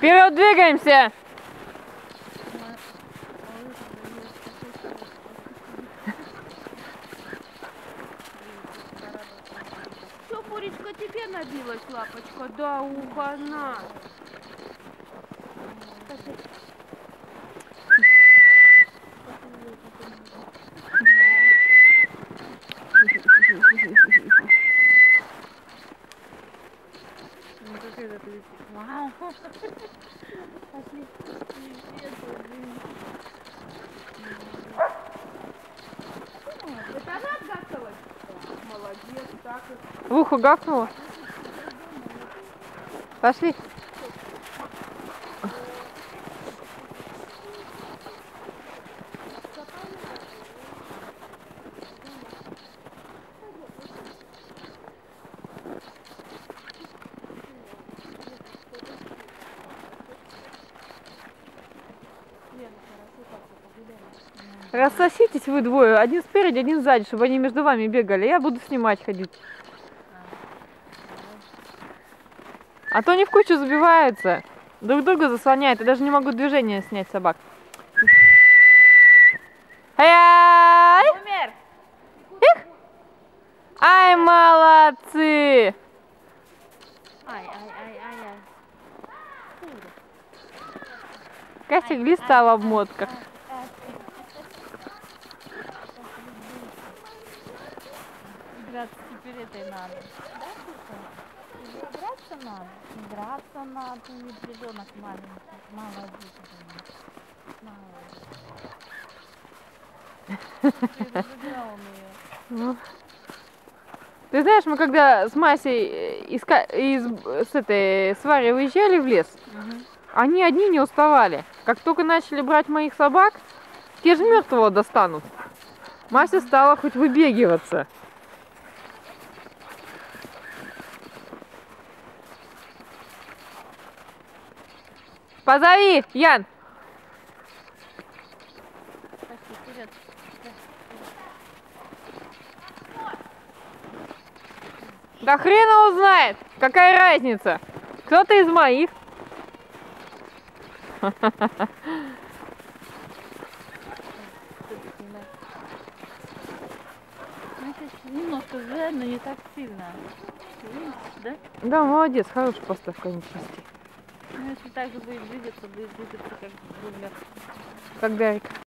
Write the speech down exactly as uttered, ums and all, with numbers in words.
Вперед двигаемся! Что, Боречка, тебе набилась лапочка? Да, ухо на. Ну как это ты? Вау! Пошли. Это она отгадалась? Молодец, так и... В ухо гакнула. Пошли. Рассоситесь вы двое, один спереди, один сзади, чтобы они между вами бегали. Я буду снимать ходить. А то они в кучу забиваются, друг друга заслоняют, и даже не могут движение снять собак. Ай! Умер! Их! Ай, молодцы! Ай, ай, ай, ай, ай. Костя глиста в обмотках. Драться теперь этой надо. Да, Кука? Драться надо. Драться надо. Ведь ребенок маленький. Молодец. Молодец. Ты разыграл ее. Ну. Ты знаешь, мы когда с Масей из, из, с этой с Варей выезжали в лес, угу. Они одни не уставали. Как только начали брать моих собак, те же мертвого достанут. Мася стала хоть выбегиваться. Позови, Ян! Да хрена узнает, какая разница? Кто-то из моих. Немножко жаль, но не так сильно. Да? Да, молодец, хорошая поставка, не прости. Ну, если так же будет двигаться, будет двигаться как Гулливер. Как Гарик.